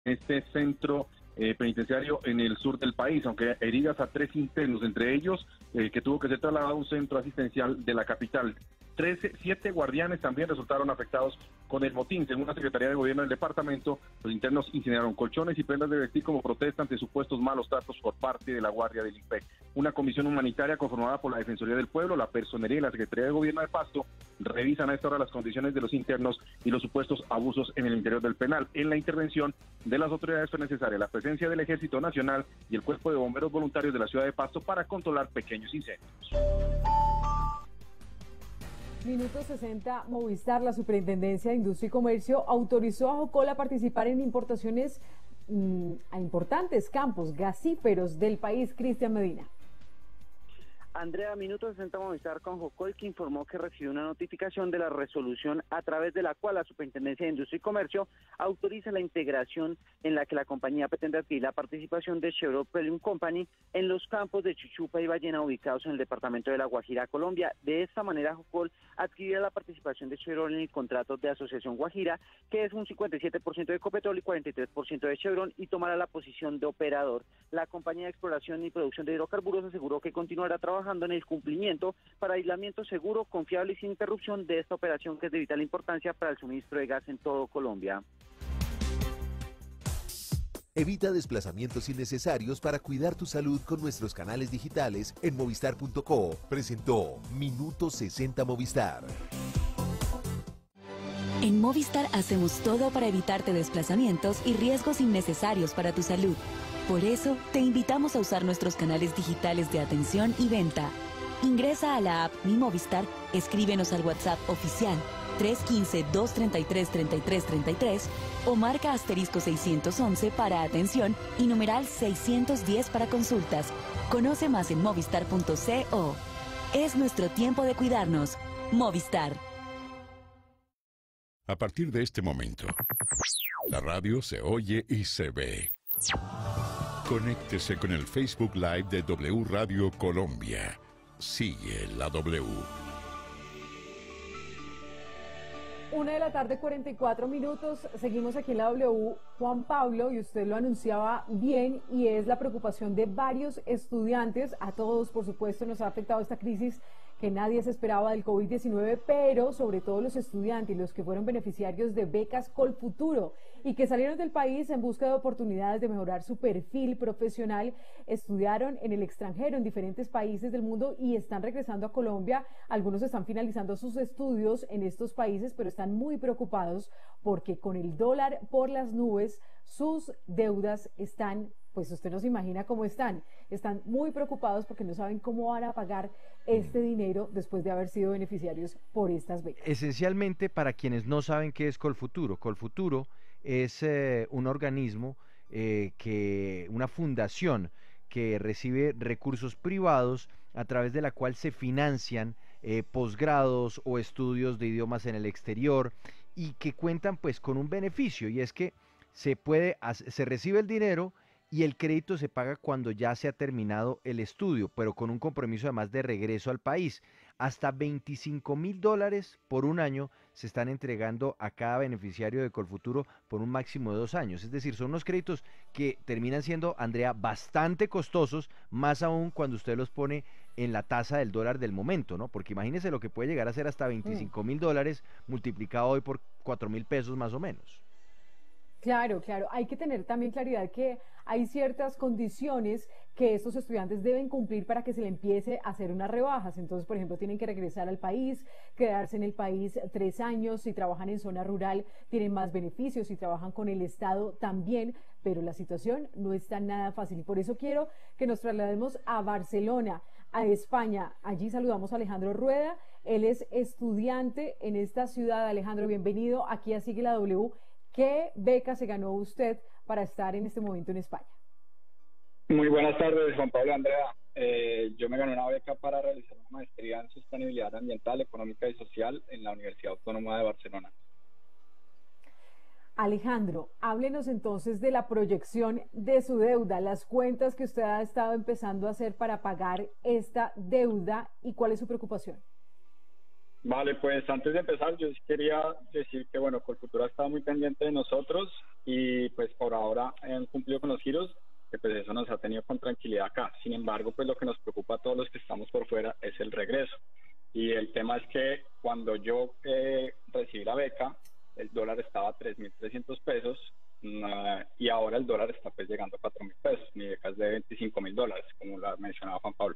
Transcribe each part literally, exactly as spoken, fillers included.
este centro eh, penitenciario en el sur del país, aunque heridas a tres internos, entre ellos eh, que tuvo que ser trasladado a un centro asistencial de la capital. Trece, siete guardianes también resultaron afectados con el motín. Según la Secretaría de Gobierno del departamento, los internos incineraron colchones y prendas de vestir como protesta ante supuestos malos tratos por parte de la Guardia del I P E C. Una comisión humanitaria conformada por la Defensoría del Pueblo, la Personería y la Secretaría de Gobierno de Pasto revisan a esta hora las condiciones de los internos y los supuestos abusos en el interior del penal. En la intervención de las autoridades fue necesaria la presencia del Ejército Nacional y el Cuerpo de Bomberos Voluntarios de la ciudad de Pasto para controlar pequeños incendios. Minuto sesenta, Movistar, la Superintendencia de Industria y Comercio, autorizó a Jocol a participar en importaciones mmm, a importantes campos gasíferos del país. Cristian Medina. Andrea, Minuto sesenta Movistar con Jocol, que informó que recibió una notificación de la resolución a través de la cual la Superintendencia de Industria y Comercio autoriza la integración en la que la compañía pretende adquirir la participación de Chevron Petroleum Company en los campos de Chuchupa y Ballena ubicados en el departamento de La Guajira, Colombia. De esta manera, Jocol adquirirá la participación de Chevron en el contrato de Asociación Guajira, que es un cincuenta y siete por ciento de Ecopetrol y cuarenta y tres por ciento de Chevron, y tomará la posición de operador. La compañía de exploración y producción de hidrocarburos aseguró que continuará trabajando en el cumplimiento para aislamiento seguro, confiable y sin interrupción de esta operación, que es de vital importancia para el suministro de gas en todo Colombia. Evita desplazamientos innecesarios para cuidar tu salud con nuestros canales digitales en movistar punto co. Presentó Minuto sesenta Movistar. En Movistar hacemos todo para evitarte desplazamientos y riesgos innecesarios para tu salud. Por eso, te invitamos a usar nuestros canales digitales de atención y venta. Ingresa a la app Mi Movistar, escríbenos al WhatsApp oficial tres uno cinco, dos tres tres, tres tres tres tres o marca asterisco seiscientos once para atención y numeral seiscientos diez para consultas. Conoce más en movistar punto co. Es nuestro tiempo de cuidarnos. Movistar. A partir de este momento, la radio se oye y se ve. Conéctese con el Facebook Live de W Radio Colombia. Sigue la W. Una de la tarde, cuarenta y cuatro minutos. Seguimos aquí en la W. Juan Pablo, y usted lo anunciaba bien, y es la preocupación de varios estudiantes. A todos, por supuesto, nos ha afectado esta crisis que nadie se esperaba del COVID diecinueve, pero sobre todo los estudiantes y los que fueron beneficiarios de becas Colfuturo y que salieron del país en busca de oportunidades de mejorar su perfil profesional, estudiaron en el extranjero, en diferentes países del mundo, y están regresando a Colombia. Algunos están finalizando sus estudios en estos países, pero están muy preocupados porque con el dólar por las nubes, sus deudas están, pues usted no se imagina cómo están. Están muy preocupados porque no saben cómo van a pagar este dinero después de haber sido beneficiarios por estas becas. Esencialmente, para quienes no saben qué es Colfuturo, Colfuturo es eh, un organismo, eh, que una fundación que recibe recursos privados a través de la cual se financian eh, posgrados o estudios de idiomas en el exterior, y que cuentan pues con un beneficio, y es que se puede, se recibe el dinero y el crédito se paga cuando ya se ha terminado el estudio, pero con un compromiso además de regreso al país. Hasta veinticinco mil dólares por un año se están entregando a cada beneficiario de Colfuturo por un máximo de dos años. Es decir, son unos créditos que terminan siendo, Andrea, bastante costosos, más aún cuando usted los pone en la tasa del dólar del momento, ¿no? Porque imagínese lo que puede llegar a ser hasta veinticinco mil dólares multiplicado hoy por cuatro mil pesos más o menos. Claro, claro. Hay que tener también claridad que hay ciertas condiciones que estos estudiantes deben cumplir para que se le empiece a hacer unas rebajas. Entonces, por ejemplo, tienen que regresar al país, quedarse en el país tres años. Si trabajan en zona rural, tienen más beneficios. Si trabajan con el Estado, también. Pero la situación no está nada fácil. Y por eso quiero que nos traslademos a Barcelona, a España. Allí saludamos a Alejandro Rueda. Él es estudiante en esta ciudad. Alejandro, bienvenido aquí a Sigue la W. ¿Qué beca se ganó usted para estar en este momento en España? Muy buenas tardes, Juan Pablo, Andrea. Eh, yo me gané una beca para realizar una maestría en sostenibilidad ambiental, económica y social en la Universidad Autónoma de Barcelona. Alejandro, háblenos entonces de la proyección de su deuda, las cuentas que usted ha estado empezando a hacer para pagar esta deuda y cuál es su preocupación. Vale, pues antes de empezar, yo sí quería decir que, bueno, Colfutura ha estado muy pendiente de nosotros y pues por ahora han cumplido con los giros, que pues eso nos ha tenido con tranquilidad acá. Sin embargo, pues lo que nos preocupa a todos los que estamos por fuera es el regreso. Y el tema es que cuando yo eh, recibí la beca, el dólar estaba a tres mil trescientos pesos uh, y ahora el dólar está pues llegando a cuatro mil pesos. Mi beca es de veinticinco mil dólares, como la mencionaba Juan Pablo.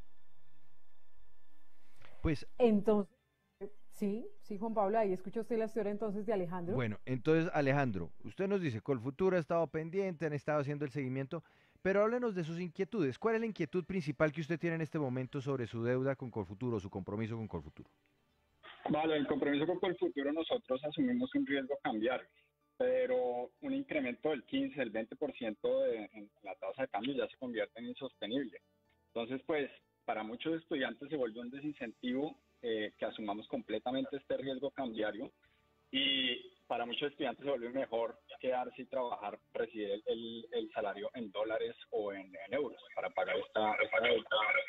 Pues Entonces, sí, sí, Juan Pablo, ahí escuchó usted la historia entonces de Alejandro. bueno, entonces Alejandro, usted nos dice, Colfutura ha estado pendiente, han estado haciendo el seguimiento, pero háblenos de sus inquietudes. ¿Cuál es la inquietud principal que usted tiene en este momento sobre su deuda con Colfuturo, su compromiso con Colfuturo? Vale, el compromiso con Colfuturo, nosotros asumimos un riesgo cambiario, pero un incremento del quince, del veinte por ciento de, en la tasa de cambio ya se convierte en insostenible. Entonces, pues, para muchos estudiantes se vuelve un desincentivo eh, que asumamos completamente este riesgo cambiario y para muchos estudiantes se vuelve mejor quedarse y trabajar, recibir el, el, el salario en dólares o en, en euros para pagar esta, esta deuda.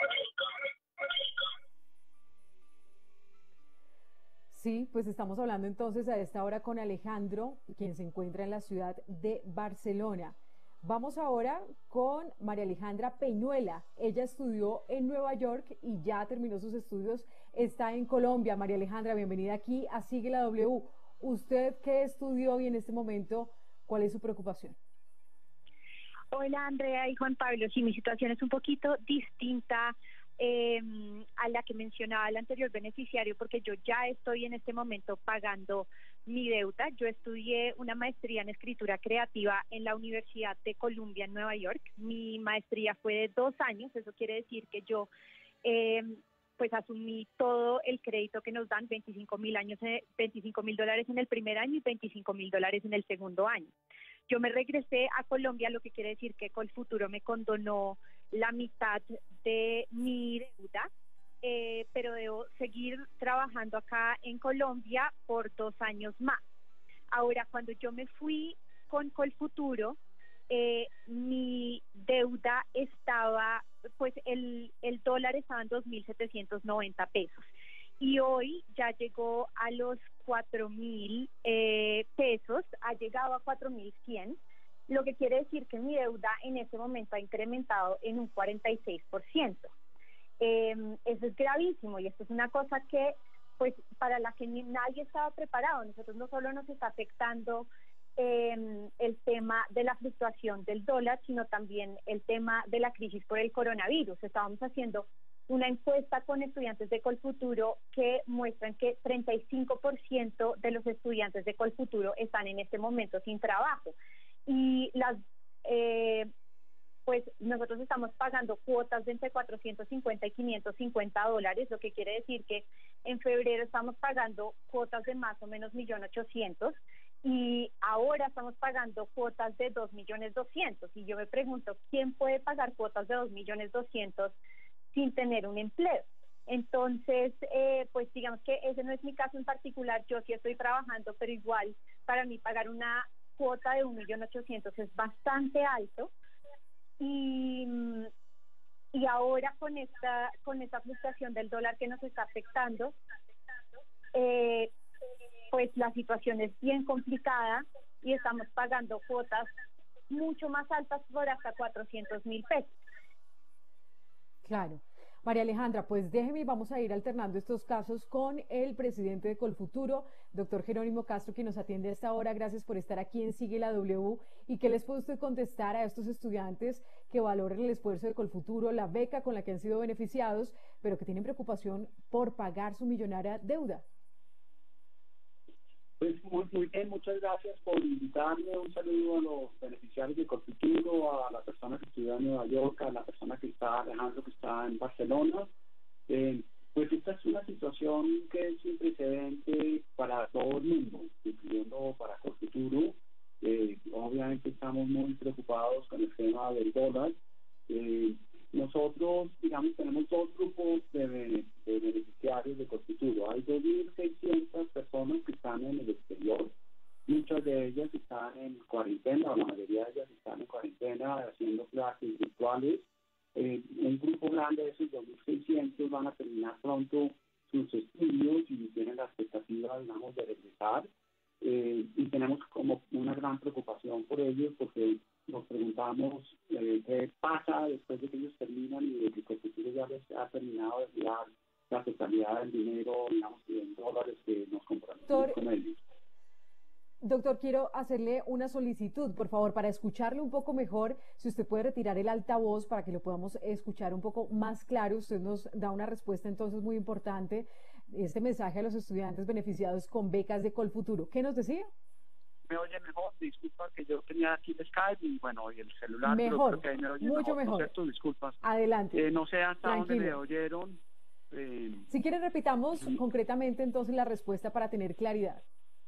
Sí, pues estamos hablando entonces a esta hora con Alejandro, quien se encuentra en la ciudad de Barcelona. Vamos ahora con María Alejandra Peñuela. Ella estudió en Nueva York y ya terminó sus estudios. Está en Colombia. María Alejandra, bienvenida aquí a Sigue la W. ¿Usted qué estudió y en este momento cuál es su preocupación? Hola Andrea y Juan Pablo. Sí, mi situación es un poquito distinta eh, a la que mencionaba el anterior beneficiario, porque yo ya estoy en este momento pagando mi deuda. Yo estudié una maestría en escritura creativa en la Universidad de Columbia en Nueva York. Mi maestría fue de dos años, eso quiere decir que yo eh, pues asumí todo el crédito que nos dan, veinticinco mil años, veinticinco mil dólares en el primer año y veinticinco mil dólares en el segundo año. Yo me regresé a Colombia, lo que quiere decir que Colfuturo me condonó la mitad de mi deuda, eh, pero debo seguir trabajando acá en Colombia por dos años más. Ahora, cuando yo me fui con Colfuturo, eh, mi deuda estaba, pues el, el dólar estaba en dos mil setecientos noventa pesos. Y hoy ya llegó a los cuatro mil eh, pesos, ha llegado a cuatro mil cien, lo que quiere decir que mi deuda en este momento ha incrementado en un cuarenta y seis por ciento. Eh, eso es gravísimo y esto es una cosa que, pues, para la que ni, nadie estaba preparado. Nosotros no solo nos está afectando eh, el tema de la fluctuación del dólar, sino también el tema de la crisis por el coronavirus. Estábamos haciendo una encuesta con estudiantes de Colfuturo que muestran que treinta y cinco por ciento de los estudiantes de Colfuturo están en este momento sin trabajo. Y las eh, pues nosotros estamos pagando cuotas de entre cuatrocientos cincuenta y quinientos cincuenta dólares, lo que quiere decir que en febrero estamos pagando cuotas de más o menos un millón ochocientos y ahora estamos pagando cuotas de dos millones doscientos. Y yo me pregunto, ¿quién puede pagar cuotas de dos millones doscientos sin tener un empleo? Entonces, eh, pues digamos que ese no es mi caso en particular. Yo sí estoy trabajando, pero igual para mí pagar una cuota de un millón ochocientos es bastante alto. Y, y ahora con esta con esta fluctuación del dólar que nos está afectando, eh, pues la situación es bien complicada y estamos pagando cuotas mucho más altas por hasta cuatrocientos mil pesos. Claro. María Alejandra, pues déjeme y vamos a ir alternando estos casos con el presidente de Colfuturo, doctor Jerónimo Castro, que nos atiende a esta hora. Gracias por estar aquí en Sigue la W. ¿Y qué les puede usted contestar a estos estudiantes que valoran el esfuerzo de Colfuturo, la beca con la que han sido beneficiados, pero que tienen preocupación por pagar su millonaria deuda? Pues muy, muy bien, muchas gracias por invitarme. Un saludo a los beneficiarios de Colfuturo, a la persona que estudia en Nueva York, a la persona que está, Alejandro, que está en Barcelona. Eh, pues esta es una situación que es sin precedente para todo el mundo, incluyendo para Colfuturo. Eh, obviamente estamos muy preocupados con el tema del dólar. Eh, nosotros, digamos, tenemos dos grupos de, de beneficiarios de Colfuturo. Hay dos mil seiscientas personas que están en el exterior. Muchas de ellas están en cuarentena, o la mayoría de ellas están en cuarentena haciendo clases virtuales. Eh, un grupo grande de esos dos mil seiscientos van a terminar pronto sus estudios y tienen la expectativa, digamos, de regresar. Eh, y tenemos como una gran preocupación por ellos porque nos preguntamos eh, qué pasa después de que ellos terminan y de que Colfuturo ya les ha terminado de enviar la totalidad del dinero, digamos, en dólares que nos comprometimos con ellos. Doctor, quiero hacerle una solicitud, por favor, para escucharle un poco mejor, si usted puede retirar el altavoz para que lo podamos escuchar un poco más claro. Usted nos da una respuesta entonces muy importante, este mensaje a los estudiantes beneficiados con becas de Colfuturo. ¿Qué nos decía? Me oye mejor, disculpa que yo tenía aquí el Skype y bueno, y el celular. Mejor, pero creo que ahí me oye mucho mejor. mejor. ¿No? Disculpas. Adelante. Eh, no sé hasta Tranquilo. dónde me oyeron. Eh, si quiere repitamos sí. concretamente entonces la respuesta para tener claridad.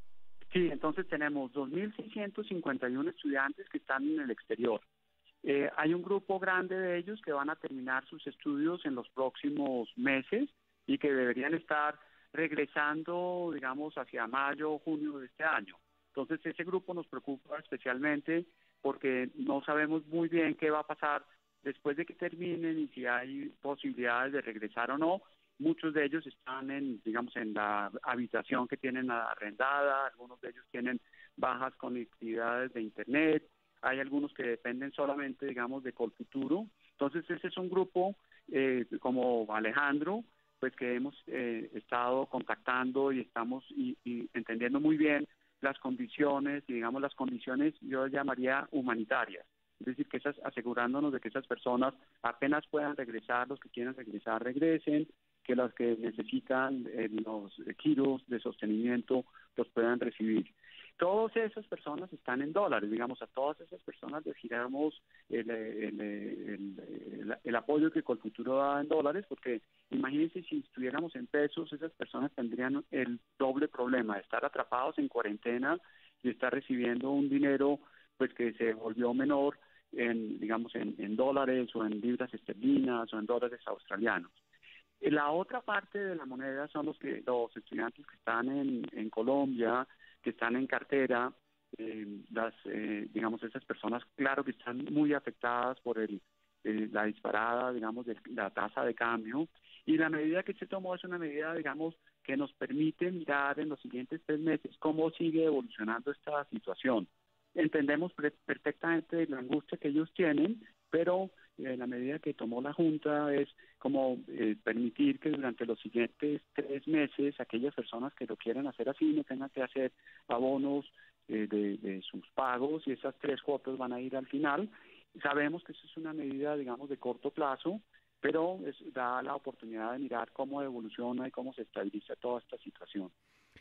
Sí, entonces tenemos dos mil seiscientos cincuenta y uno estudiantes que están en el exterior. Eh, hay un grupo grande de ellos que van a terminar sus estudios en los próximos meses y que deberían estar regresando, digamos, hacia mayo o junio de este año. Entonces ese grupo nos preocupa especialmente porque no sabemos muy bien qué va a pasar después de que terminen y si hay posibilidades de regresar o no. Muchos de ellos están en, digamos, en la habitación que tienen arrendada, algunos de ellos tienen bajas conectividades de internet, hay algunos que dependen solamente, digamos, de Colfuturo. Entonces ese es un grupo eh, como Alejandro, pues que hemos eh, estado contactando y estamos y, y entendiendo muy bien las condiciones, y digamos las condiciones yo llamaría humanitarias. Es decir, que esas, asegurándonos de que esas personas apenas puedan regresar, los que quieran regresar, regresen, que los que necesitan eh, los giros de sostenimiento los puedan recibir. Todas esas personas están en dólares, digamos, a todas esas personas les giramos el, el, el, el, el apoyo que Colfuturo da en dólares, porque imagínense si estuviéramos en pesos, esas personas tendrían el doble problema de estar atrapados en cuarentena y estar recibiendo un dinero pues que se volvió menor en, digamos, en, en dólares o en libras esterlinas o en dólares australianos. La otra parte de la moneda son los que los estudiantes que están en, en Colombia, que están en cartera, eh, las eh, digamos esas personas, claro que están muy afectadas por el eh, la disparada, digamos, de la tasa de cambio, y la medida que se tomó es una medida, digamos, que nos permite mirar en los siguientes tres meses cómo sigue evolucionando esta situación. Entendemos perfectamente la angustia que ellos tienen, pero eh, la medida que tomó la Junta es como eh, permitir que durante los siguientes tres meses aquellas personas que lo quieran hacer así no tengan que hacer abonos eh, de, de sus pagos, y esas tres cuotas van a ir al final. Sabemos que eso es una medida, digamos, de corto plazo, pero es, da la oportunidad de mirar cómo evoluciona y cómo se estabiliza toda esta situación.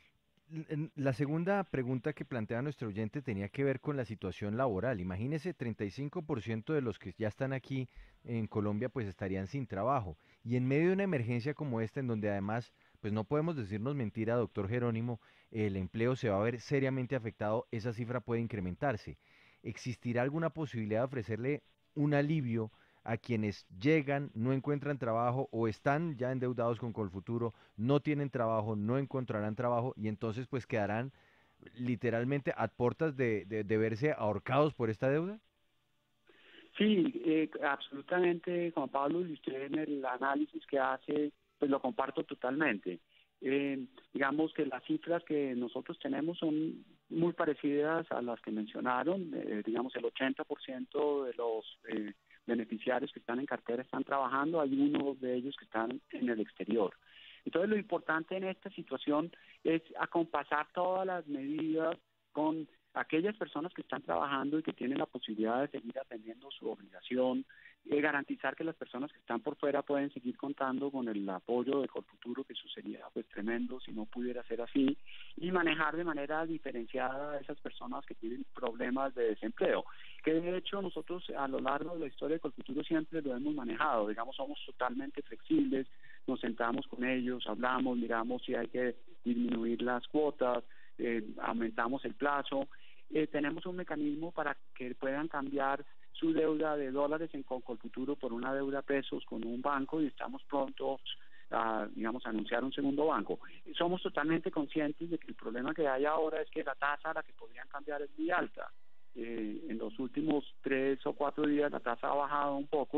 La segunda pregunta que plantea nuestro oyente tenía que ver con la situación laboral. Imagínese, treinta y cinco por ciento de los que ya están aquí en Colombia pues estarían sin trabajo. Y en medio de una emergencia como esta, en donde además, pues no podemos decirnos mentira, doctor Jerónimo, el empleo se va a ver seriamente afectado, esa cifra puede incrementarse. ¿Existirá alguna posibilidad de ofrecerle un alivio a quienes llegan, no encuentran trabajo o están ya endeudados con Colfuturo, no tienen trabajo, no encontrarán trabajo y entonces pues quedarán literalmente a puertas de, de, de verse ahorcados por esta deuda? Sí, eh, absolutamente, Juan Pablo, y usted en el análisis que hace, pues lo comparto totalmente. Eh, digamos que las cifras que nosotros tenemos son muy parecidas a las que mencionaron, eh, digamos el ochenta por ciento de los eh, beneficiarios que están en cartera están trabajando, hay unos de ellos que están en el exterior. Entonces lo importante en esta situación es acompasar todas las medidas con aquellas personas que están trabajando y que tienen la posibilidad de seguir atendiendo su obligación, eh, garantizar que las personas que están por fuera pueden seguir contando con el apoyo de Colfuturo, que eso sería pues tremendo si no pudiera ser así, y manejar de manera diferenciada a esas personas que tienen problemas de desempleo, que de hecho nosotros a lo largo de la historia de Colfuturo siempre lo hemos manejado, digamos, somos totalmente flexibles, nos sentamos con ellos, hablamos, miramos si hay que disminuir las cuotas, eh, aumentamos el plazo, eh, tenemos un mecanismo para que puedan cambiar su deuda de dólares en Colfuturo por una deuda pesos con un banco, y estamos prontos a, digamos, a anunciar un segundo banco. Somos totalmente conscientes de que el problema que hay ahora es que la tasa a la que podrían cambiar es muy alta. Eh, en los últimos tres o cuatro días la tasa ha bajado un poco,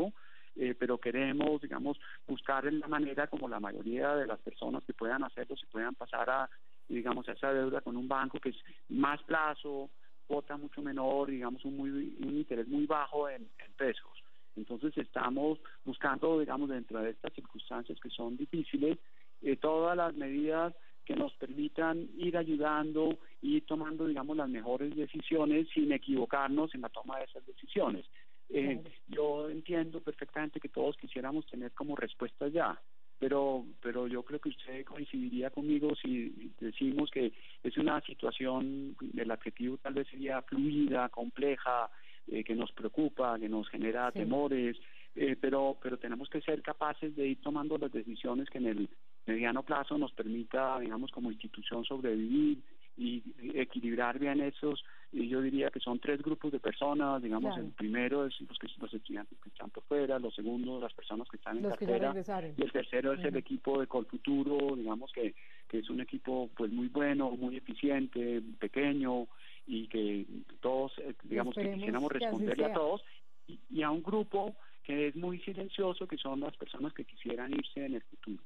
eh, pero queremos, digamos, buscar en la manera como la mayoría de las personas que puedan hacerlo, se puedan pasar a, digamos, a esa deuda con un banco que es más plazo, cuota mucho menor, digamos, un, muy, un interés muy bajo en, en pesos. Entonces estamos buscando, digamos, dentro de estas circunstancias que son difíciles, eh, todas las medidas que nos permitan ir ayudando y tomando, digamos, las mejores decisiones sin equivocarnos en la toma de esas decisiones. Eh, yo entiendo perfectamente que todos quisiéramos tener como respuesta ya, pero pero yo creo que usted coincidiría conmigo si decimos que es una situación, el adjetivo tal vez sería fluida, compleja, eh, que nos preocupa, que nos genera sí. temores, eh, pero pero tenemos que ser capaces de ir tomando las decisiones que en el mediano plazo nos permita, digamos, como institución sobrevivir y equilibrar bien esos, y yo diría que son tres grupos de personas, digamos, claro. el primero es los, que, los estudiantes que están por fuera, los segundos las personas que están en los cartera, y el tercero es uh-huh. el equipo de Colfuturo, digamos que, que es un equipo pues muy bueno, muy eficiente, pequeño, y que todos, digamos, que quisiéramos responderle a todos, y, y a un grupo que es muy silencioso, que son las personas que quisieran irse en el futuro.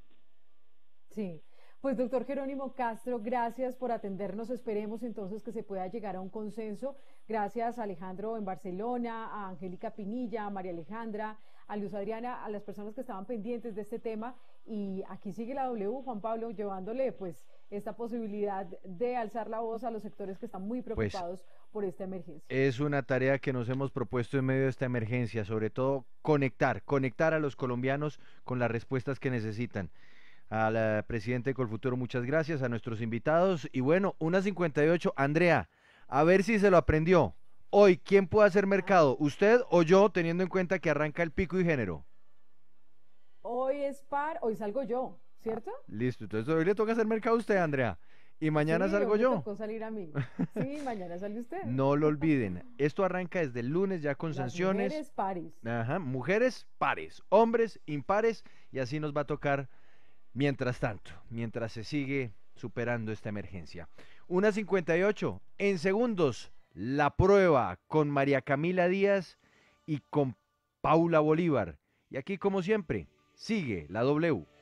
Sí. Pues doctor Jerónimo Castro, gracias por atendernos. Esperemos entonces que se pueda llegar a un consenso. Gracias a Alejandro en Barcelona, a Angélica Pinilla, a María Alejandra, a Luz Adriana, a las personas que estaban pendientes de este tema. Y aquí sigue la W, Juan Pablo, llevándole pues esta posibilidad de alzar la voz a los sectores que están muy preocupados pues, por esta emergencia. Es una tarea que nos hemos propuesto en medio de esta emergencia, sobre todo conectar, conectar a los colombianos con las respuestas que necesitan. Al presidente de Colfuturo, muchas gracias, a nuestros invitados, y bueno, una cincuenta y ocho, Andrea, a ver si se lo aprendió. Hoy, ¿quién puede hacer mercado? ¿Usted o yo, teniendo en cuenta que arranca el pico y género? Hoy es par, hoy salgo yo, ¿cierto? Ah, listo, entonces hoy le toca hacer mercado a usted, Andrea, y mañana sí, salgo hoy yo. Me tocó salir a mí. Sí, mañana sale usted. No lo olviden, esto arranca desde el lunes ya con Las sanciones. Mujeres pares. Ajá, mujeres pares, hombres impares, y así nos va a tocar. Mientras tanto, mientras se sigue superando esta emergencia. una cincuenta y ocho, en segundos, la prueba con María Camila Díaz y con Paula Bolívar. Y aquí, como siempre, sigue la W.